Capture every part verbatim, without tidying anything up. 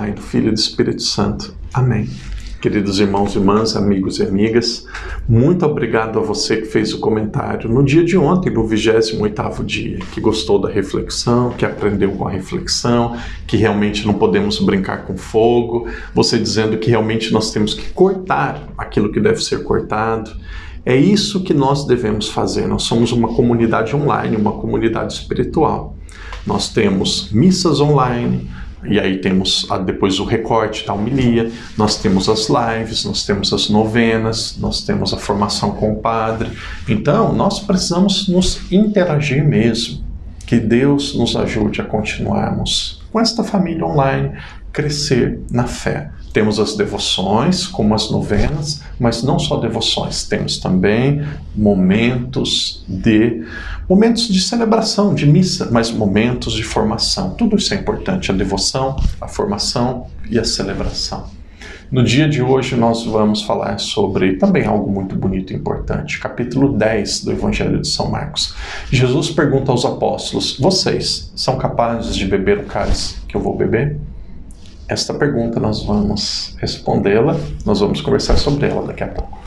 Pai, do Filho e do Espírito Santo. Amém. Queridos irmãos e irmãs, amigos e amigas, muito obrigado a você que fez o comentário no dia de ontem, no vigésimo oitavo dia, que gostou da reflexão, que aprendeu com a reflexão, que realmente não podemos brincar com fogo, você dizendo que realmente nós temos que cortar aquilo que deve ser cortado. É isso que nós devemos fazer. Nós somos uma comunidade online, uma comunidade espiritual. Nós temos missas online, e aí temos depois o recorte da homilia, nós temos as lives, nós temos as novenas, nós temos a formação com o padre. Então, nós precisamos nos interagir mesmo. Que Deus nos ajude a continuarmos com esta família online, crescer na fé. Temos as devoções, como as novenas, mas não só devoções, temos também momentos de momentos de celebração, de missa, mas momentos de formação. Tudo isso é importante, a devoção, a formação e a celebração. No dia de hoje nós vamos falar sobre também algo muito bonito e importante, capítulo dez do Evangelho de São Marcos. Jesus pergunta aos apóstolos: vocês são capazes de beber o cálice que eu vou beber? Esta pergunta nós vamos respondê-la, nós vamos conversar sobre ela daqui a pouco.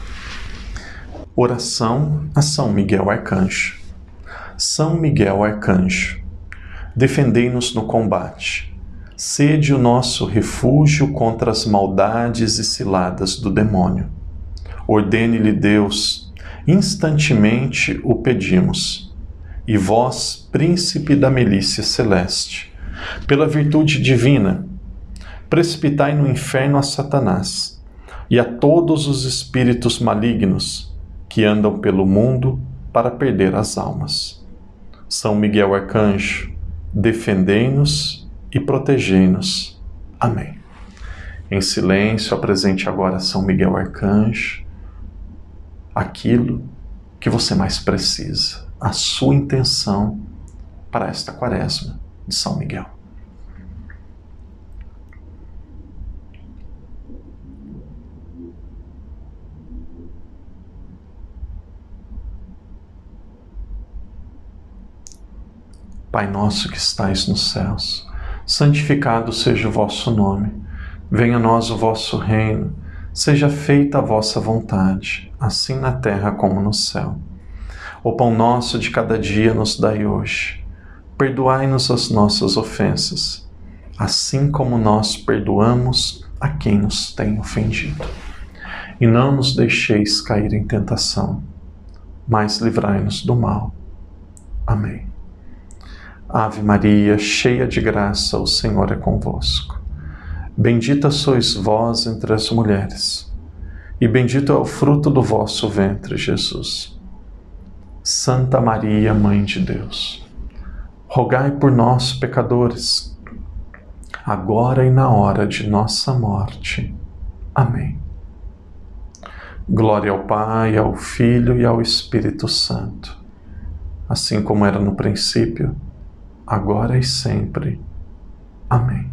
Oração a São Miguel Arcanjo. São Miguel Arcanjo, defendei-nos no combate. Sede o nosso refúgio contra as maldades e ciladas do demônio. Ordene-lhe Deus, instantemente o pedimos. E vós, príncipe da milícia celeste, pela virtude divina, precipitai no inferno a Satanás e a todos os espíritos malignos que andam pelo mundo para perder as almas. São Miguel Arcanjo, defendei-nos e protegei-nos. Amém. Em silêncio, apresente agora a São Miguel Arcanjo aquilo que você mais precisa, a sua intenção para esta quaresma de São Miguel. Pai nosso que estais nos céus, santificado seja o vosso nome. Venha a nós o vosso reino. Seja feita a vossa vontade, assim na terra como no céu. O pão nosso de cada dia nos dai hoje. Perdoai-nos as nossas ofensas, assim como nós perdoamos a quem nos tem ofendido. E não nos deixeis cair em tentação, mas livrai-nos do mal. Amém. Ave Maria, cheia de graça, o Senhor é convosco. Bendita sois vós entre as mulheres, e bendito é o fruto do vosso ventre, Jesus. Santa Maria, Mãe de Deus, rogai por nós, pecadores, agora e na hora de nossa morte. Amém. Glória ao Pai, ao Filho e ao Espírito Santo, assim como era no princípio, agora e sempre. Amém.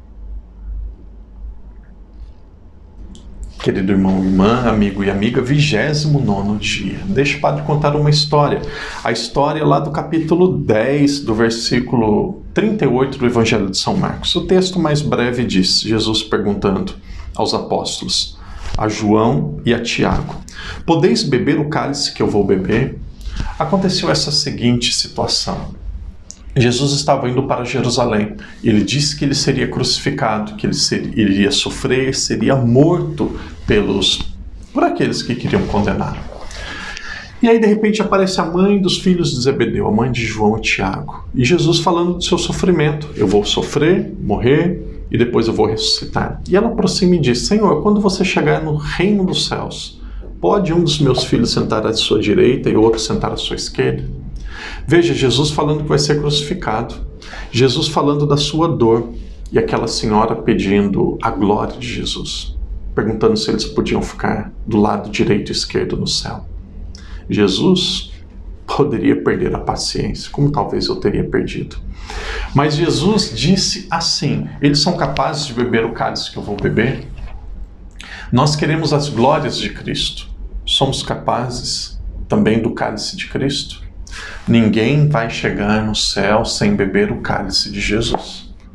Querido irmão e irmã, amigo e amiga, vigésimo nono dia. Deixa o Padre contar uma história. A história lá do capítulo dez, do versículo trinta e oito do Evangelho de São Marcos. O texto mais breve diz, Jesus perguntando aos apóstolos, a João e a Tiago: podeis beber o cálice que eu vou beber? Aconteceu essa seguinte situação. Jesus estava indo para Jerusalém. Ele disse que ele seria crucificado, que ele seria, iria sofrer, seria morto pelos, por aqueles que queriam condenar. E aí, de repente, aparece a mãe dos filhos de Zebedeu, a mãe de João e Tiago. E Jesus falando do seu sofrimento. Eu vou sofrer, morrer e depois eu vou ressuscitar. E ela aproxima e diz: Senhor, quando você chegar no reino dos céus, pode um dos meus filhos sentar à sua direita e o outro sentar à sua esquerda? Veja, Jesus falando que vai ser crucificado, Jesus falando da sua dor, e aquela senhora pedindo a glória de Jesus, perguntando se eles podiam ficar do lado direito e esquerdo no céu. Jesus poderia perder a paciência, como talvez eu teria perdido. Mas Jesus disse assim: eles são capazes de beber o cálice que eu vou beber? Nós queremos as glórias de Cristo. Somos capazes também do cálice de Cristo? Ninguém vai chegar no céu sem beber o cálice de Jesus.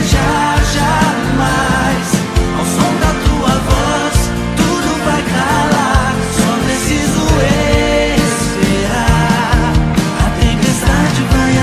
fraquejar jamais. Ao som da tua voz, tudo vai calar. Só preciso esperar. A tempestade vai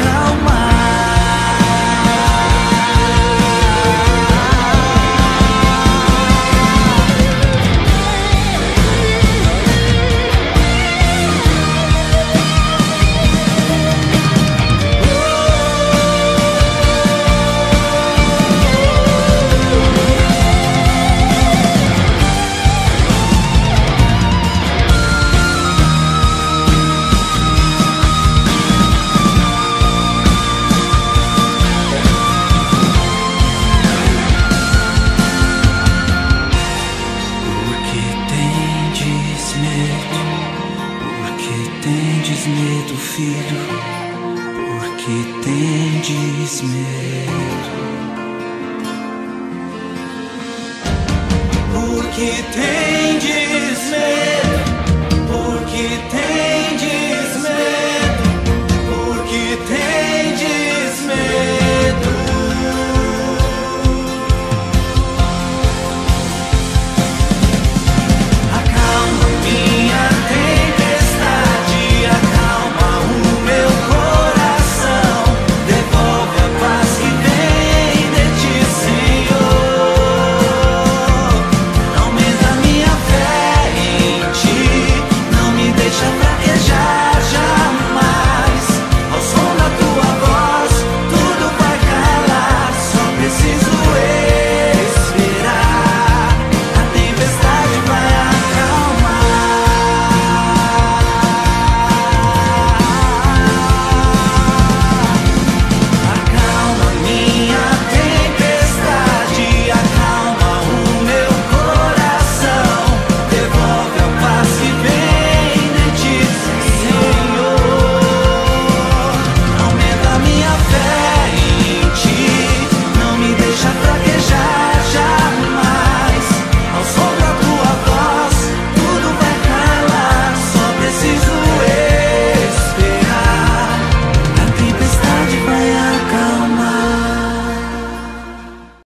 medo, filho, porque tendes medo, porque tendes